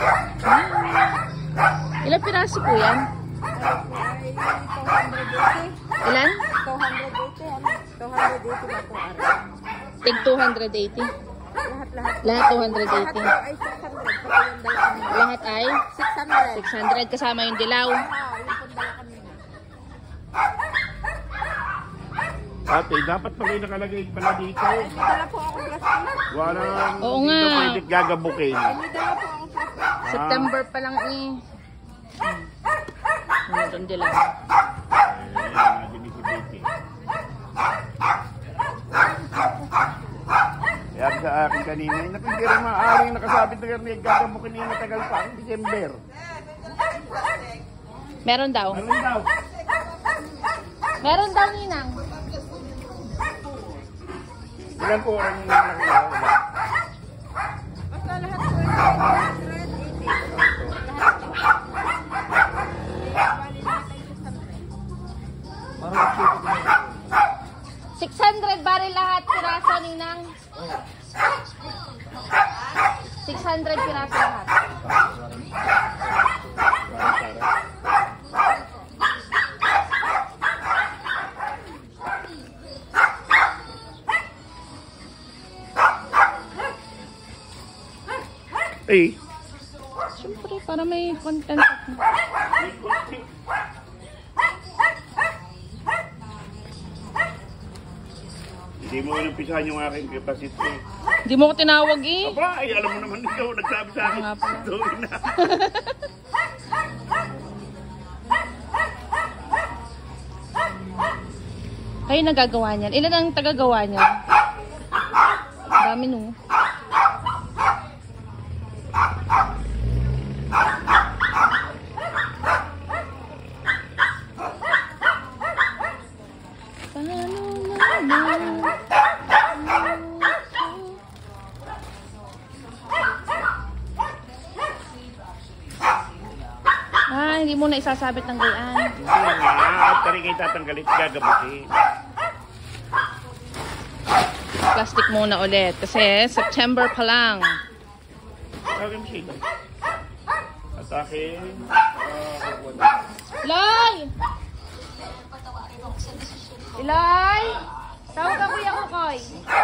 Ilang piraso po yan? Ilan? 280. 280 ba ito? Tig 280. Lahat 280. Lahat ay 600 kasama yung dilaw. Ate, dapat pala yung nakalagay pala dito. Dala po ako plastic. Walang Oo nga. dito pwede gagabukin. Dala po ako plastic. September pa lang eh. Itong dilaw. Ayan, dinisibiti. Kaya sa akin kanina, hindi rin maaaring nakasabit na rin gagabukin niya matagal pa ang December. Meron daw. Meron daw. Meron daw, Ninang. Ilan po oras yung nakakita? Basta lahat po ay 600 bari lahat piraso, Ninang. 600 piraso lahat. Eh. Siyempre, para may content ako. Hindi mo inumpisahan yung aking capacity. Hindi mo ko tinawag eh. Aba, ay alam mo naman ikaw, nagsabi sa akin. Nga pala. Tuloy na. Kayo nagagawa niyan. Ilan ang tagagawa niyan? Dami no. Hindi mo na isasabit ng gayaan. Hindi nga, at tarin kayo tatanggalit, gagabutin. Plastic muna ulit kasi September pa lang. Tawagin mo siya. At akin, Iloy! Iloy! Tawag ako yung kukoy.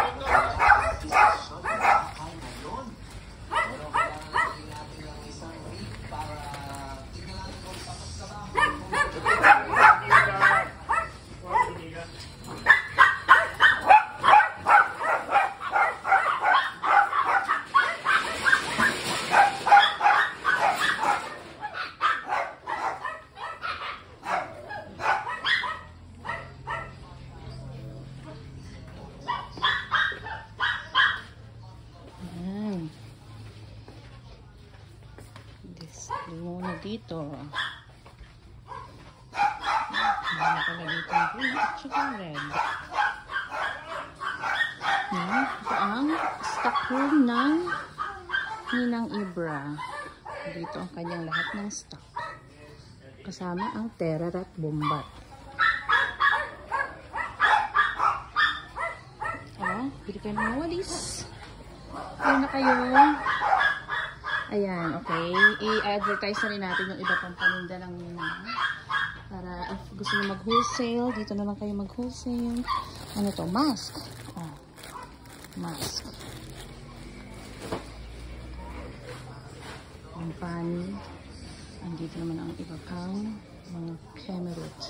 Muna dito. Muna pala dito ang green at saka red. Ito ang stock room ng Ninang Ibra. Dito ang kanyang lahat ng stock. Kasama ang terar at bombat. Bili kayo ng walis. Kaya na kayo. Ayan, okay. I-advertise na rin natin yung iba pang paninda ng Ninang. Para if gusto nyo mag-wholesale, dito na lang kayo mag-wholesale. Ano to? Mask. Oh, mask. Ang pani. Andito naman ang iba pang mga camerot.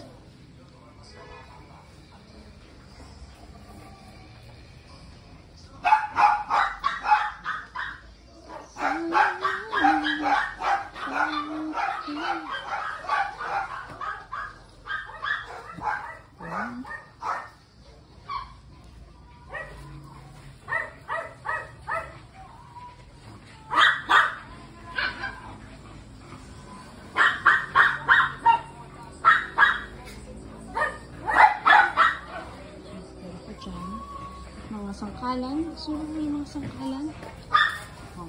Mga sangkalan. So, may mga sangkalan. Oh.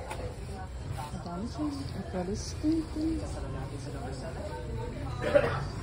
Madami siya. At